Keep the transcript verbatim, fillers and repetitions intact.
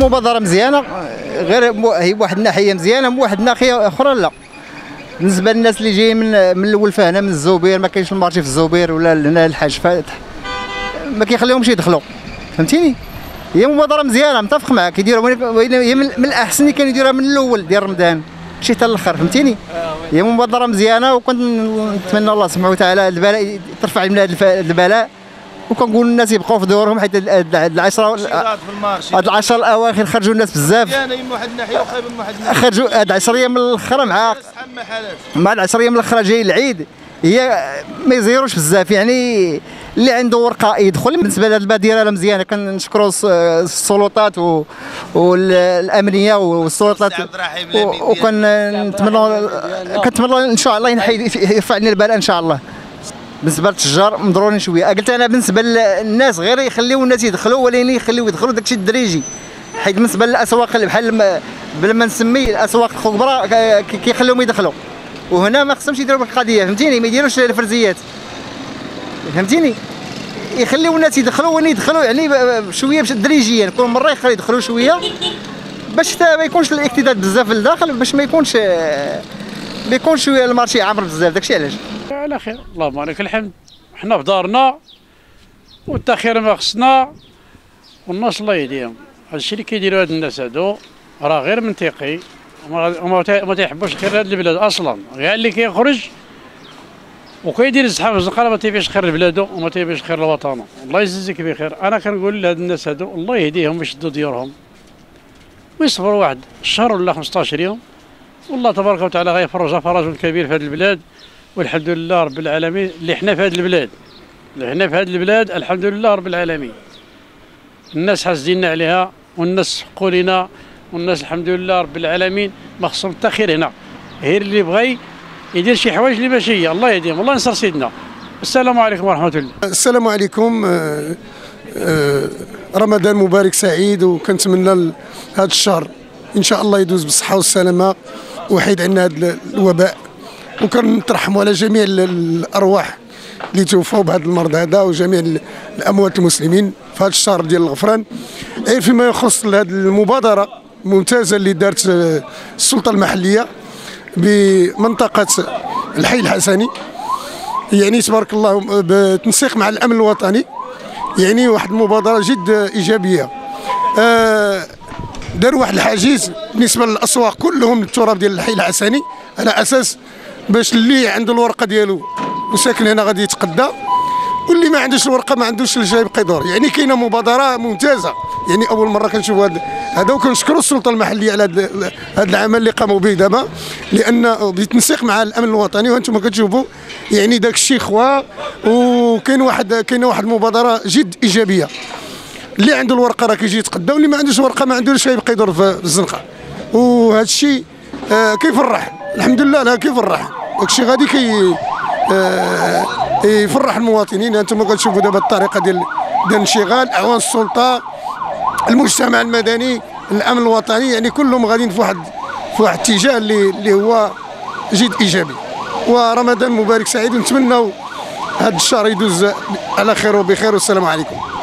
مبادره مزيانه، غير هي بواحد الناحيه مزيانه، من واحد الناحيه اخرى لا. بالنسبه للناس اللي جايين من من الاول فهنا من الزوبير، ما كاينش المارشي في الزوبير ولا هنا الحاج فاتح، ما كيخليهمش يدخلوا، فهمتيني؟ هي مبادره مزيانه، متفق معاك، يديروا هي من الاحسن اللي كانوا يديروها من الاول ديال رمضان ماشي حتى الاخر، فهمتيني؟ هي مبادره مزيانه، وكنت نتمنى الله سبحانه وتعالى البلاء ترفع من هذا البلاء، وكنقول الناس يبقاو في دورهم، حيت هاد العشره هاد العشر الاواخر خرجوا الناس بزاف، مزيانه من واحد الناحيه وخايبه من واحد الناحيه، خرجوا هاد العشر ايام من الاخر مع مع العشر ايام من الاخر جاي العيد، هي ما يزيروش بزاف، يعني اللي عنده ورقه يدخل. بالنسبه لهاد البادره مزيانه، كنشكروا السلطات والامنيه والسلطات، وكنتمنى كنتمنى ان شاء الله يرفع لنا البلاء ان شاء الله. بالنسبه للتجار مضرورين شويه، قلت انا بالنسبه للناس غير يخليو الناس يدخلوا، ولكن يخليو يدخلوا داكشي الدريجي، حيت بالنسبه للاسواق اللي بحال بلا ما نسمي الاسواق الكبرى كيخليوهم يدخلوا، وهنا ما خصهمش يديروا بالقضيه، فهمتيني؟ ما يديروش الفرزيات، فهمتيني؟ يخليو الناس يدخلوا، وين يدخلوا يعني شويه تدريجيا، كل مره يخليو يدخلوا شويه باش ما يكونش الاكتداد بزاف للداخل، باش ما يكونش ما يكونش المارشي عامر بزاف، داكشي علاش. على خير، اللهم لك الحمد، حنا في دارنا والتاخير ما خصنا، والناس الله يهديهم. هادشي اللي كيديروا هاد الناس هادو راه غير منطقي، وما تيحبوش خير هاد البلاد اصلا، كاع اللي كيخرج وكيدير الزحام في الزنقه ما تيبيش خير لبلادو وما تيبيش خير لوطنه. الله يجزيك بخير. انا كنقول لهاد الناس هادو الله يهديهم يشدوا ديورهم ويصبروا واحد الشهر ولا خمسطاش يوم، والله تبارك وتعالى غيفرجها فرج كبير في هذه البلاد، والحمد لله رب العالمين اللي حنا في هذه البلاد، اللي حنا في هذه البلاد الحمد لله رب العالمين. الناس حاسدين عليها، والناس حقوا لنا، والناس الحمد لله رب العالمين ما خصهم حتى خير هنا، غير اللي بغى يدير شي حوايج اللي ماشي هي. الله يهديهم، الله ينصر سيدنا. السلام عليكم ورحمه الله. السلام عليكم. آه آه رمضان مبارك سعيد، وكنتمنى هذا الشهر ان شاء الله يدوز بالصحه والسلامه ويحيد عنا هذا الوباء، وكنترحموا على جميع الارواح اللي توفوا بهذا المرض هذا، وجميع الاموات المسلمين في هذا الشهر ديال الغفران. غير فيما يخص هذه المبادره الممتازه اللي دارت السلطه المحليه بمنطقه الحي الحسني، يعني تبارك الله بالتنسيق مع الامن الوطني، يعني واحد المبادره جد ايجابيه. آه داروا واحد الحاجز بالنسبه للاسواق كلهم للتراب ديال الحي الحسني، على اساس باش اللي عنده الورقه ديالو وساكن هنا غادي يتقدى، واللي ما عندوش الورقه ما عندوش اللي جاي يبقى يدور. يعني كاينه مبادره ممتازه، يعني اول مره كنشوف هذا هذا وكنشكروا السلطه المحليه على هذا العمل اللي قاموا به دابا، لان بالتنسيق مع الامن الوطني، وانتم كتشوفوا يعني داك الشيء خوا. وكاين واحد كاينه واحد المبادره جد ايجابيه، اللي عنده الورقه راه كيجي يتقدى، واللي ما عندوش ورقه ما عندوش يبقى يدور في الزنقه. وهذا الشيء آه كيفرح، الحمد لله لا كيفرح، داك الشيء غادي كي آه يفرح المواطنين. انتم كتشوفوا دابا الطريقه ديال ديال الانشغال، اعوان السلطه، المجتمع المدني، الامن الوطني، يعني كلهم غاديين في واحد في واحد الاتجاه اللي اللي هو جد ايجابي. ورمضان مبارك سعيد، ونتمنوا هذا الشهر يدوز على خير وبخير، والسلام عليكم.